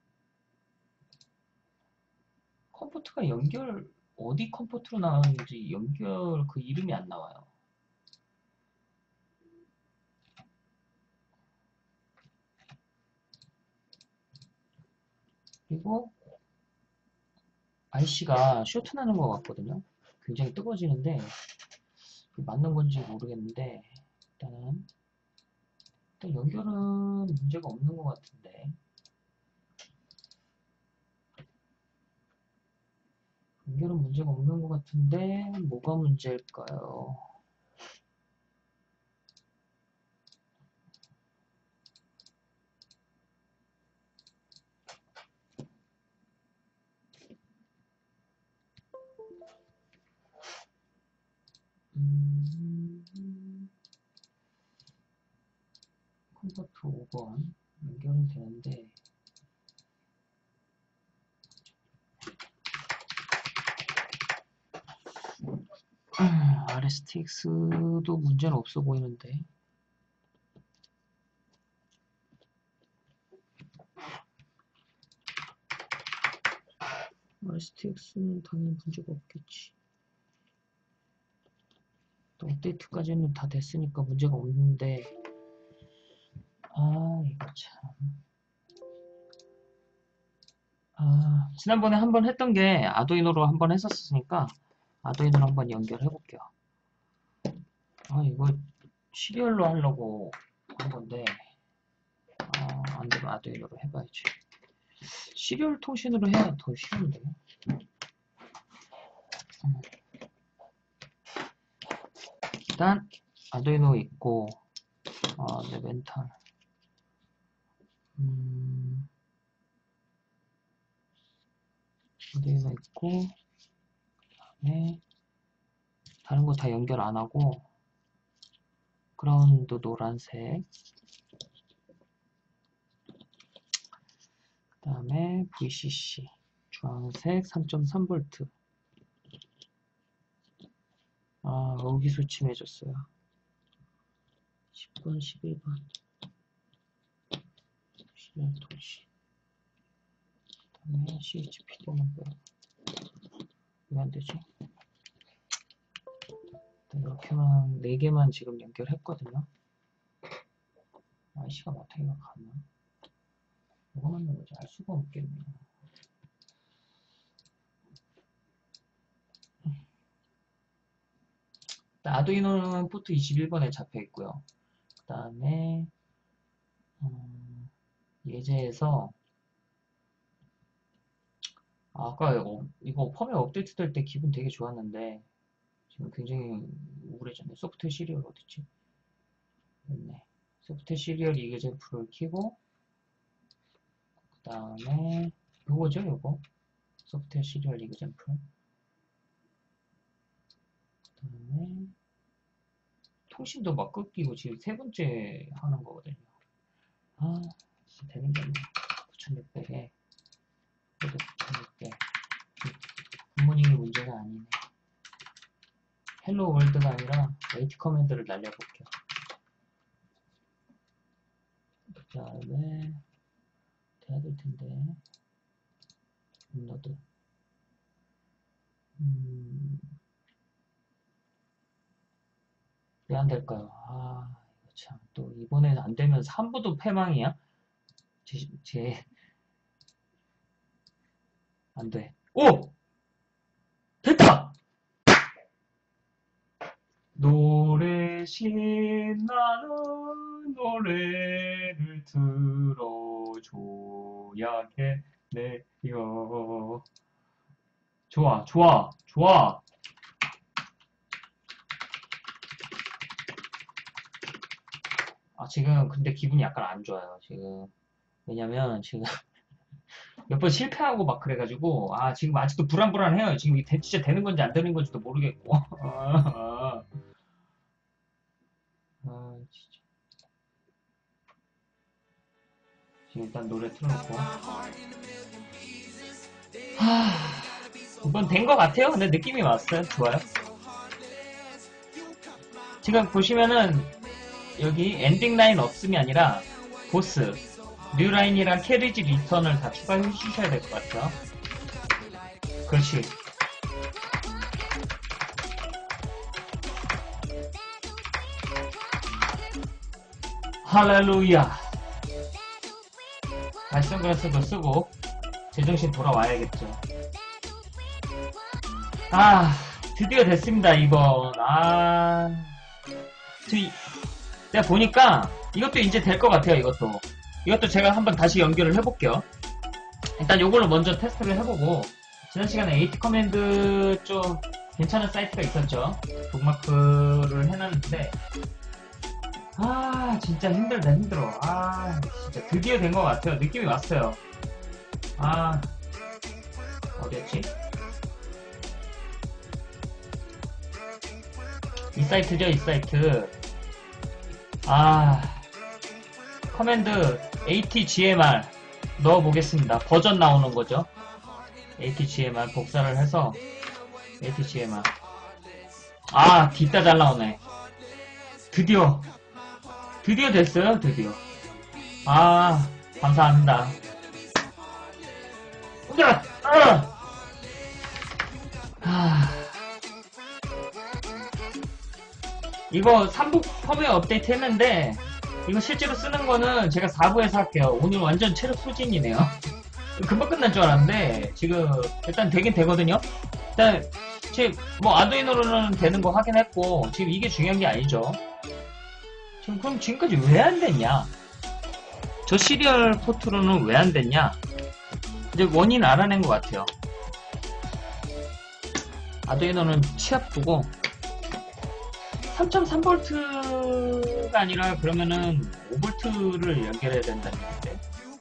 컴포트가 연결 어디 컴포트로 나왔는지 연결 그 이름이 안 나와요. 그리고 아이씨가 쇼트 나는 것 같거든요. 굉장히 뜨거워지는데 맞는 건지 모르겠는데 일단은 일단 연결은 문제가 없는 것 같은데 연결은 문제가 없는 것 같은데 뭐가 문제일까요? 음, 컴포트 오 번 연결은 되는데 알에스티엑스도 문제는 없어 보이는데 알에스티엑스는 당연히 문제가 없겠지. 또 업데이트까지는 다 됐으니까 문제가 없는데 아 이거 참 아, 지난번에 한번 했던 게 아두이노로 한번 했었으니까 아두이노로 한번 연결해 볼게요. 아 이거 시리얼로 하려고 한 건데 아, 안 되면 아두이노로 해봐야지. 시리얼 통신으로 해야 더 쉬운데. 음, 일단 아두이노 있고 아, 네, 멘탈 음, 아두이노 있고 네, 다른 거 다 연결 안 하고 그라운드 노란색 그 다음에 브이씨씨 주황색 삼 점 삼 볼트 아 의기소침해졌어요. 십 번 십일 번 시리얼 통신 그 다음에 씨에이치피디 넘버 왜 안되지? 이렇게만 네 개만 지금 연결했거든요. 아이씨가 어떻게 가나? 뭐가 맞는 거지? 알 수가 없겠네요. 아두이노는 포트 이십일 번에 잡혀 있고요. 그 다음에 음, 예제에서 아, 아까 이거, 이거 펌웨어 업데이트 될 때 기분 되게 좋았는데 지금 굉장히 우울해졌네. 소프트웨어 시리얼 어딨지? 있네. 소프트웨어 시리얼 이그젠플을 키고 그 다음에 요거죠, 요거. 소프트웨어 시리얼 이그젠플. 그 다음에 통신도 막 끊기고 지금 세 번째 하는 거거든요. 아, 진짜 되는 게 없네. 구천육백에 그래도 구천육백. 굿모닝이 문제가 아니네. 헬로 월드가 아니라 웨이트 커맨드를 날려볼게요. 그 다음에 돼야 될 텐데. 업로드. 음, 왜 안 될까요? 아, 참, 또 이번에 안 되면 삼 부도 패망이야? 제, 제, 안 돼. 오! 됐다! 노래 신나는 노래를 들어줘야겠네요. 좋아, 좋아, 좋아. 아, 지금 근데 기분이 약간 안 좋아요, 지금. 왜냐면 지금 몇 번 실패하고 막 그래가지고, 아, 지금 아직도 불안불안해요. 지금 이게 대- 진짜 되는 건지 안 되는 건지도 모르겠고. 아, 아, 아, 진짜. 지금 일단 노래 틀어놓고. 하, 이번 된 것 같아요. 근데 느낌이 왔어요. 좋아요. 지금 보시면은 여기 엔딩 라인 없음이 아니라 보스, 뉴 라인이랑 캐리지 리턴을 다 추가해 주셔야 될 것 같아요. 그렇지. 할렐루야. 다시 선글라스도 쓰고 제정신 돌아와야겠죠. 아, 드디어 됐습니다, 이번. 아, 저 이- 내가 보니까 이것도 이제 될 것 같아요, 이것도. 이것도 제가 한번 다시 연결을 해볼게요. 일단 이걸로 먼저 테스트를 해보고, 지난 시간에 에이티 커맨드 좀 괜찮은 사이트가 있었죠. 북마크를 해놨는데, 아, 진짜 힘들다, 힘들어. 아, 진짜 드디어 된 것 같아요. 느낌이 왔어요. 아, 어디였지? 이 사이트죠, 이 사이트. 아, 커맨드 에이티지엠알 넣어보겠습니다. 버전 나오는 거죠. 에이티지엠알 복사를 해서 에이티지엠알. 아, 뒷다 잘 나오네. 드디어, 드디어 됐어요, 드디어. 아, 감사합니다. 으아! 아! 아, 이거 삼 부 펌웨어 업데이트 했는데, 이거 실제로 쓰는 거는 제가 사 부에서 할게요. 오늘 완전 체력 소진이네요. 금방 끝날 줄 알았는데, 지금, 일단 되긴 되거든요? 일단, 지금, 뭐, 아두이노로는 되는 거 확인했고, 지금 이게 중요한 게 아니죠. 지금, 그럼 지금까지 왜 안 됐냐? 저 시리얼 포트로는 왜 안 됐냐? 이제 원인 알아낸 것 같아요. 아두이노는 치압부고, 삼 점 삼 볼트가 아니라 그러면은 오 볼트를 연결해야 된다는 얘기인데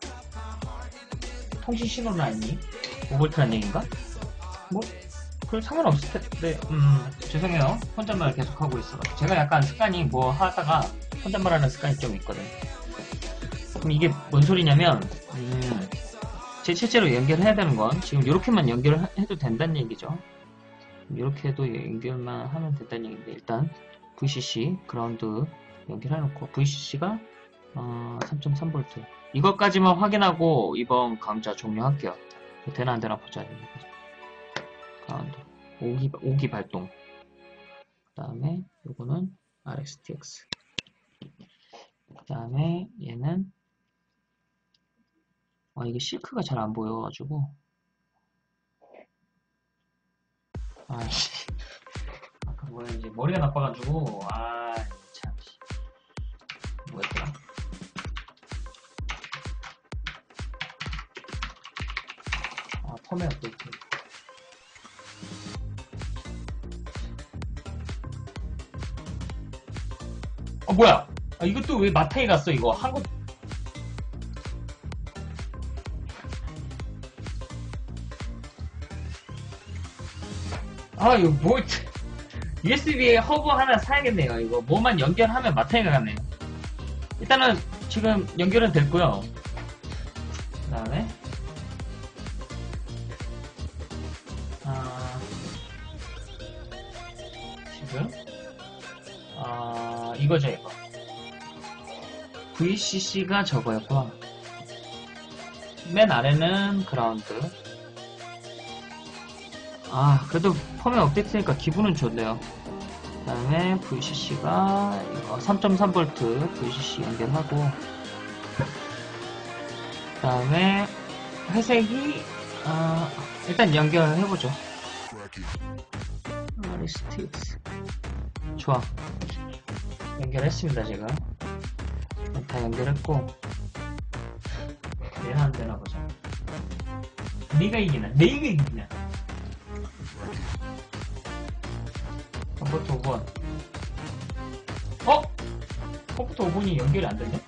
통신 신호 라인이 오 볼트라는 얘기인가? 뭐 그 상관없을 텐데 음 죄송해요. 혼잣말 계속하고 있어. 제가 약간 습관이 뭐 하다가 혼잣말하는 습관이 좀 있거든. 그럼 이게 뭔 소리냐면 음, 제 실제로 연결해야 되는 건 지금 이렇게만 연결해도 된다는 얘기죠. 이렇게 해도 연결만 하면 된다는 얘기인데 일단 브이씨씨 그라운드 연결해놓고 브이씨씨가 어, 삼 점 삼 볼트 이것까지만 확인하고 이번 강좌 종료할게요. 되나 안 되나 보자. 그라운드 오 기, 오 기 발동 그 다음에 요거는 알엑스티엑스 그 다음에 얘는 아 이게 실크가 잘 안 보여가지고 아이씨 아까 뭐였는지 머리가 나빠가지고 아 참 뭐였더라. 아 펌웨어 업데이트 어 뭐야 아, 이것도 왜 마타에 갔어 이거 한국 아 이거 뭐 유에스비 허브 하나 사야겠네요. 이거 뭐만 연결하면 마타에 가겠네요. 일단은 지금 연결은 됐고요. 그 다음에 아, 지금 아, 이거죠 이거 브이씨씨가 저거였고 맨 아래는 그라운드 아 그래도 펌웨어 업데이트니까 기분은 좋네요. 다음에 브이씨씨가 이거 삼 점 삼 볼트 브이씨씨 연결하고, 그 다음에 회색이 어, 일단 연결해보죠. 리스틱스 좋아, 연결했습니다. 제가 다 연결했고, 내가 안 되나 보자. 네가 이기나 내가 이기나. 컴퓨터 오 번. 어? 컴퓨터 오 번이 연결이 안 되네?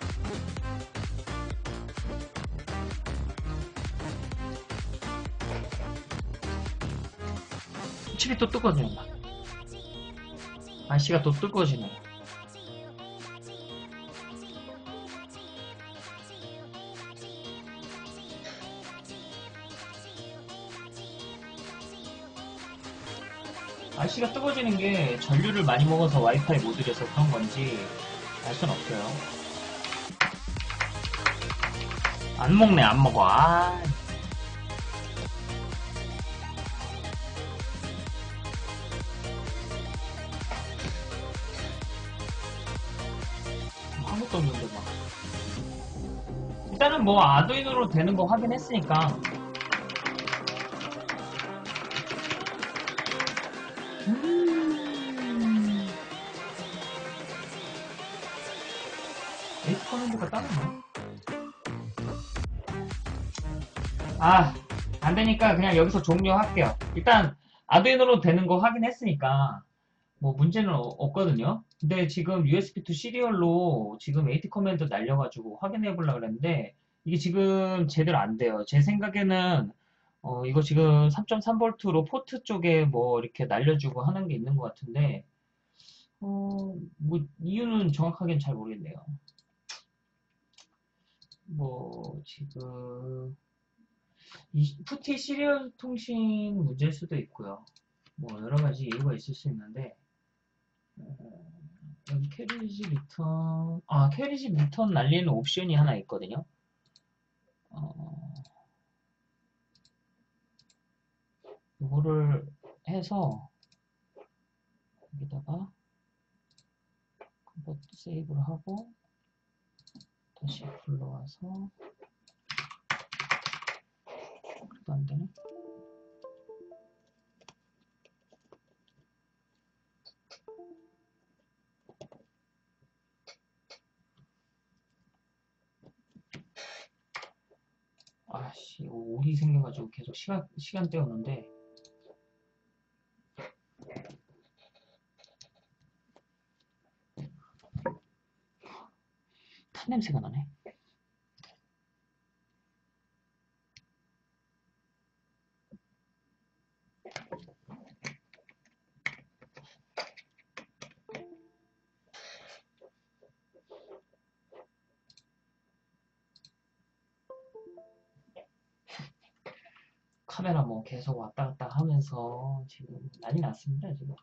칩이 또 뜨거워진다. 아씨가 또 뜨거워지네. 아씨가 뜨거워지는 게 전류를 많이 먹어서 와이파이 모듈에서 그런 건지 알 순 없어요. 안 먹네, 안 먹어. 아. 아무것도 없는데 막. 일단은 뭐 아두이노로 되는 거 확인했으니까. 음. 에이스 커맨드가 따르네. 아, 안 되니까 그냥 여기서 종료할게요. 일단 아두이노로 되는 거 확인했으니까 뭐 문제는 어- 없거든요. 근데 지금 유에스비 투 시리얼로 지금 에이티 커맨드 날려가지고 확인해 보려고 그랬는데 이게 지금 제대로 안 돼요. 제 생각에는 어, 이거 지금 삼 점 삼 볼트로 포트 쪽에 뭐 이렇게 날려주고 하는 게 있는 것 같은데 어, 뭐 이유는 정확하게는 잘 모르겠네요. 뭐 지금 이 푸티 시리얼 통신 문제일 수도 있고요. 뭐 여러 가지 이유가 있을 수 있는데 어, 여기 캐리지 리턴, 아, 캐리지 리턴 날리는 옵션이 하나 있거든요. 어, 이거를 해서 여기다가 컨버트 세이브를 하고 다시 불러와서 그래도 안 되네. 아씨, 오이 생겨가지고 계속 시간 시간 때우는데. 탄 냄새가 나네. 카메라 뭐 계속 왔다 갔다 하면서 지금 난리 났습니다. 지금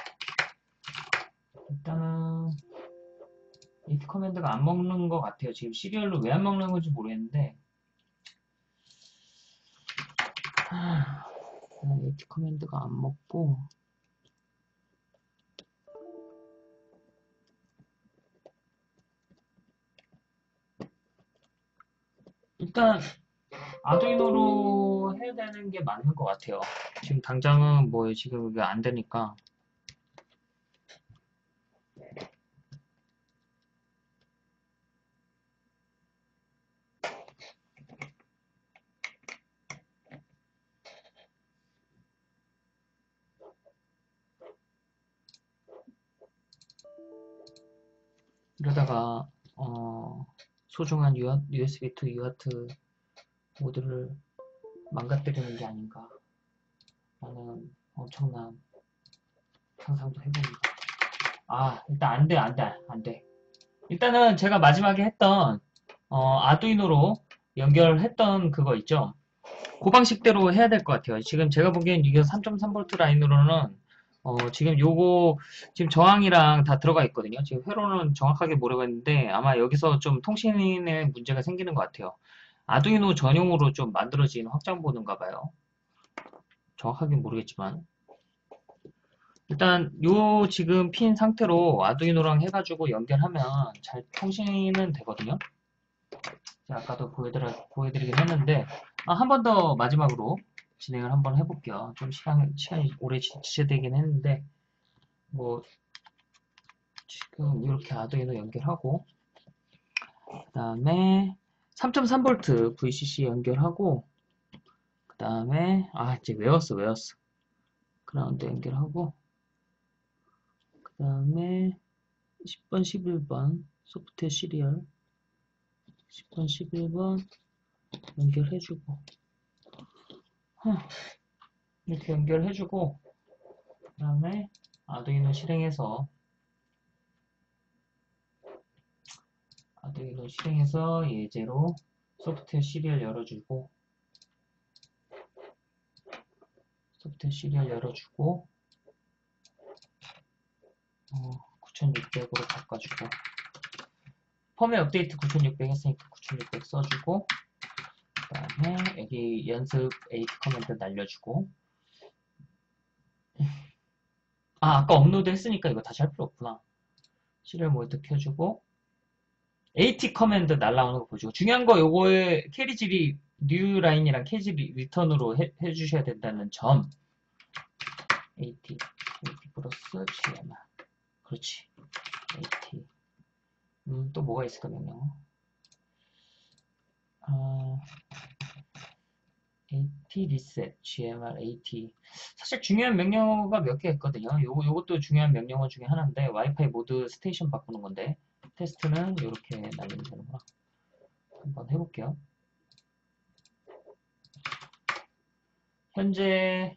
일단은 에이티 커맨드가 안 먹는 것 같아요. 지금 시리얼로 왜 안 먹는 건지 모르겠는데 에이티 커맨드가 안 먹고 일단 아두이노로 해야 되는 게 맞는 것 같아요. 지금 당장은 뭐 지금 이게 안 되니까. 이러다가 어, 소중한 유에스비 투 유아트 모드를 망가뜨리는 게 아닌가 라는 엄청난 상상도 해봅니다. 아, 일단 안 돼, 안 돼, 안 돼. 일단은 제가 마지막에 했던 어, 아두이노로 연결했던 그거 있죠? 그 방식대로 해야 될 것 같아요. 지금 제가 보기엔 이게 삼 점 삼 볼트 라인으로는 어, 지금 요거 지금 저항이랑 다 들어가 있거든요. 지금 회로는 정확하게 모르겠는데 아마 여기서 좀 통신에 문제가 생기는 것 같아요. 아두이노 전용으로 좀 만들어진 확장보드인가 봐요. 정확하게 모르겠지만 일단 요 지금 핀 상태로 아두이노랑 해가지고 연결하면 잘 통신은 되거든요. 제가 아까도 보여드려, 보여드리긴 했는데 아, 한 번 더 마지막으로 진행을 한번 해볼게요. 좀 시간, 시간이 오래 지체되긴 했는데 뭐 지금 이렇게 아두이노 연결하고 그 다음에 삼 점 삼 볼트 브이씨씨 연결하고 그 다음에 아 이제 외웠어 외웠어 그라운드 연결하고 그 다음에 십 번 십일 번 소프트웨어 시리얼 십 번 십일 번 연결해주고 이렇게 연결해주고 그 다음에 아두이노 실행해서 아두이노 실행해서 예제로 소프트웨어 시리얼 열어주고 소프트웨어 시리얼 열어주고 어, 구천육백으로 바꿔주고 펌웨어 업데이트 구천육백 했으니까 구천육백 써주고 그 다음에 여기 연습 에이티 커맨드 날려주고 아 아까 업로드 했으니까 이거 다시 할 필요 없구나. 시리얼 모드 켜주고 에이티 커맨드 날라오는 거 보시고 중요한 거 요거에 캐리지리 뉴 라인이랑 캐리지리 리턴으로 해, 해주셔야 된다는 점 에이티 에이티 플러스 지엠알 그렇지 에이티 음, 또 뭐가 있을까 명령 어, 에이티 리셋 지엠알 에이티 사실 중요한 명령어가 몇 개 있거든요. 요거, 요것도 중요한 명령어 중에 하나인데 와이파이 모드 스테이션 바꾸는 건데 테스트는 이렇게 날리면 되는구나. 한번 해볼게요. 현재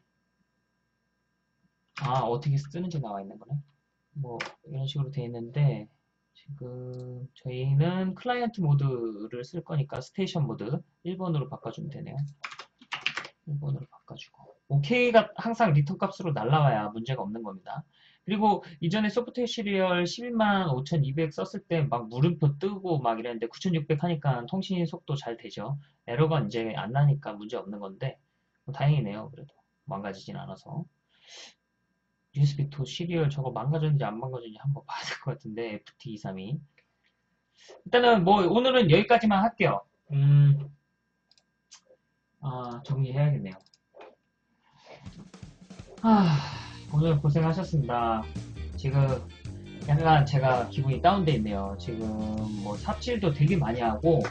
아 어떻게 쓰는지 나와 있는 거네. 뭐 이런 식으로 돼 있는데 지금 저희는 클라이언트 모드를 쓸 거니까 스테이션 모드 일 번으로 바꿔주면 되네요. 일 번으로 바꿔주고 오케이가 항상 리턴 값으로 날라와야 문제가 없는 겁니다. 그리고 이전에 소프트웨어 시리얼 십일만 오천이백 썼을 때 막 물음표 뜨고 막 이랬는데 구천육백 하니까 통신 속도 잘 되죠. 에러가 이제 안 나니까 문제 없는 건데 뭐 다행이네요. 그래도 망가지진 않아서 유에스비 투 시리얼 저거 망가졌는지 안 망가졌는지 한번 봐야 될 것 같은데 에프티 이백삼십이 일단은 뭐 오늘은 여기까지만 할게요. 음, 아 정리해야겠네요. 아, 오늘 고생하셨습니다. 지금 약간 제가 기분이 다운돼 있네요. 지금 뭐 삽질도 되게 많이 하고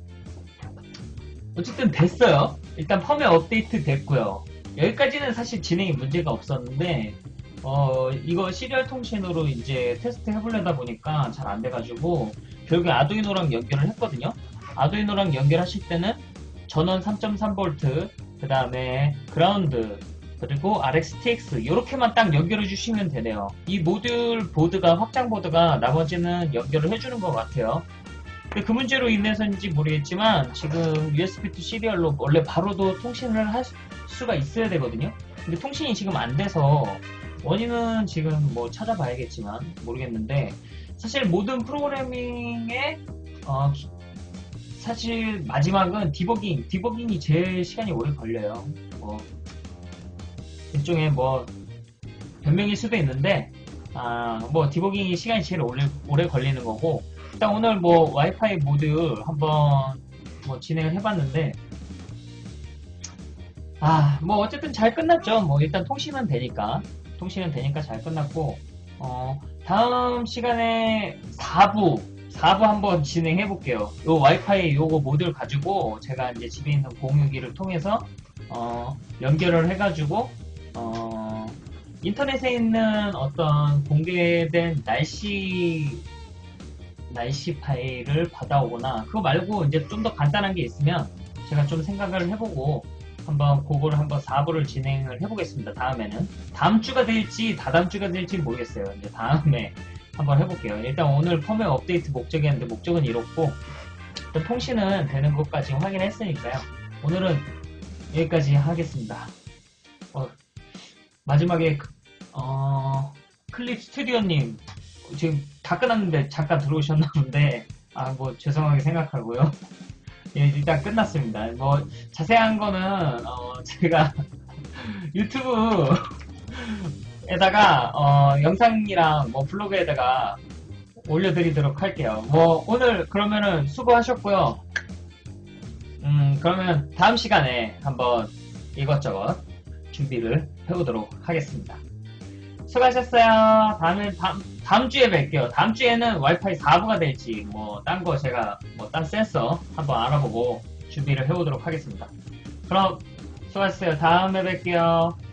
어쨌든 됐어요. 일단 펌웨어 업데이트 됐고요. 여기까지는 사실 진행이 문제가 없었는데 어 이거 시리얼 통신으로 이제 테스트 해보려다 보니까 잘 안 돼가지고 결국에 아두이노랑 연결을 했거든요. 아두이노랑 연결하실 때는 전원 삼 점 삼 볼트 그 다음에 그라운드 그리고 알엑스티엑스 이렇게만 딱 연결해 주시면 되네요. 이 모듈 보드가 확장 보드가 나머지는 연결을 해주는 것 같아요. 근데 그 문제로 인해서인지 모르겠지만 지금 유에스비 투 시리얼로 원래 바로도 통신을 할 수가 있어야 되거든요. 근데 통신이 지금 안 돼서 원인은 지금 뭐 찾아봐야겠지만 모르겠는데 사실 모든 프로그래밍의 어, 사실 마지막은 디버깅 디버깅이 제일 시간이 오래 걸려요. 뭐 일종의 뭐 변명일 수도 있는데 아, 뭐 디버깅이 시간이 제일 오래, 오래 걸리는 거고 일단 오늘 뭐 와이파이 모듈 한번 뭐 진행을 해봤는데 아, 뭐 어쨌든 잘 끝났죠. 뭐 일단 통신은 되니까 통신은 되니까 잘 끝났고 어, 다음 시간에 사 부 사 부 한번 진행해 볼게요. 요 와이파이 요거 모듈 가지고 제가 이제 집에 있는 공유기를 통해서 어, 연결을 해가지고 어, 인터넷에 있는 어떤 공개된 날씨 날씨 파일을 받아오거나 그거 말고 이제 좀 더 간단한 게 있으면 제가 좀 생각을 해보고 한번 그거를 한번 사 부를 진행을 해보겠습니다. 다음에는 다음 주가 될지 다다음 주가 될지 모르겠어요. 이제 다음에 한번 해볼게요. 일단 오늘 펌웨어 업데이트 목적이었는데 목적은 이렇고 일단 통신은 되는 것까지 확인했으니까요. 오늘은 여기까지 하겠습니다. 어, 마지막에 어, 클립 스튜디오님 지금 다 끝났는데 잠깐 들어오셨나 본데 아 뭐 죄송하게 생각하고요. 예, 일단 끝났습니다. 뭐 자세한 거는 어, 제가 유튜브 에다가 어, 영상이랑 뭐 블로그에다가 올려드리도록 할게요. 뭐 오늘 그러면은 수고하셨고요. 음 그러면 다음 시간에 한번 이것저것 준비를 해보도록 하겠습니다. 수고하셨어요. 다음에 다음, 다음 주에 뵐게요. 다음 주에는 와이파이 사 부가 될지 뭐 딴 거 제가 뭐 딴 센서 한번 알아보고 준비를 해보도록 하겠습니다. 그럼 수고하셨어요. 다음에 뵐게요.